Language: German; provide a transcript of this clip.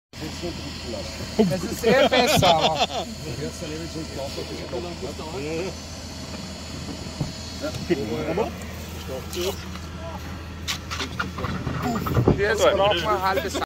Es ist sehr besser, aber. Jetzt brauchen wir ein halbes